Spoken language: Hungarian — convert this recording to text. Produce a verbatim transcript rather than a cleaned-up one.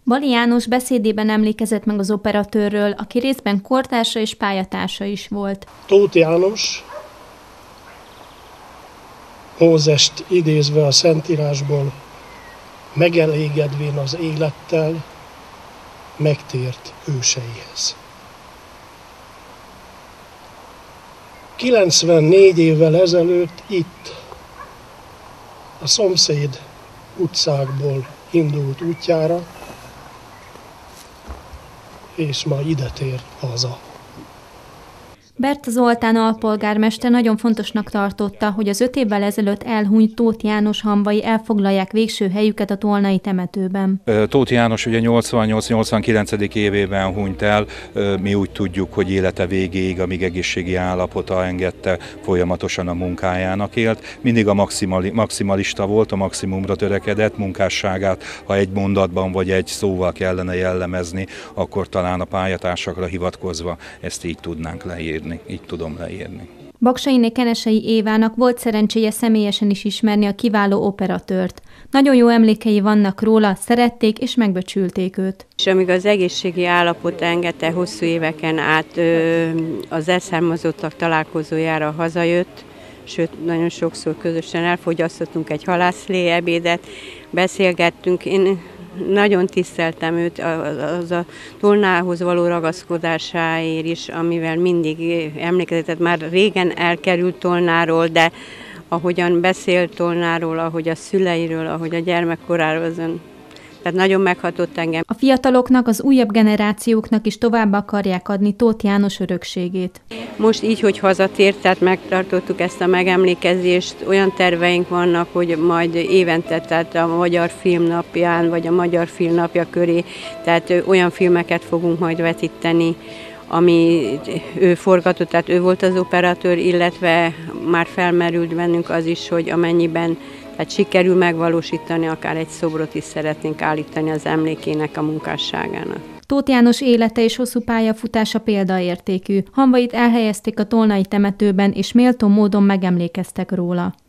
Bali János beszédében emlékezett meg az operatőrről, aki részben kortársa és pályatársa is volt. Tóth János, Mózest idézve a Szentírásból, megelégedvén az élettel, megtért őseihez. kilencvennégy évvel ezelőtt itt, a szomszéd utcákból indult útjára, és ma ide tér haza. Berta Zoltán alpolgármester nagyon fontosnak tartotta, hogy az öt évvel ezelőtt elhunyt Tóth János hamvai elfoglalják végső helyüket a tolnai temetőben. Tóth János ugye nyolcvannyolc-nyolcvankilencedik évében hunyt el, mi úgy tudjuk, hogy élete végéig, amíg egészségi állapota engedte, folyamatosan a munkájának élt. Mindig a maximali, maximalista volt, a maximumra törekedett, munkásságát, ha egy mondatban vagy egy szóval kellene jellemezni, akkor talán a pályatársakra hivatkozva ezt így tudnánk leírni. Így tudom leírni. Baksainé Kenesei Évának volt szerencséje személyesen is ismerni a kiváló operatőrt. Nagyon jó emlékei vannak róla, szerették és megbecsülték őt. És amíg az egészségi állapot engedte, hosszú éveken át ö, az elszármazottak találkozójára hazajött, sőt, nagyon sokszor közösen elfogyasztottunk egy halászlé ebédet, beszélgettünk. Én nagyon tiszteltem őt az a tolnához való ragaszkodásáért is, amivel mindig emlékezett, már régen elkerült Tolnáról, de ahogyan beszélt Tolnáról, ahogy a szüleiről, ahogy a gyermekkoráról, azon, tehát nagyon meghatott engem. A fiataloknak, az újabb generációknak is tovább akarják adni Tóth János örökségét. Most így, hogy hazatért, tehát megtartottuk ezt a megemlékezést, olyan terveink vannak, hogy majd évente, tehát a Magyar Filmnapján, vagy a Magyar Filmnapja köré, tehát olyan filmeket fogunk majd vetíteni, ami ő forgatott, tehát ő volt az operatőr, illetve már felmerült bennünk az is, hogy amennyiben tehát sikerül megvalósítani, akár egy szobrot is szeretnénk állítani az emlékének, a munkásságának. Tóth János élete és hosszú pályafutása példaértékű. Hamvait elhelyezték a tolnai temetőben, és méltó módon megemlékeztek róla.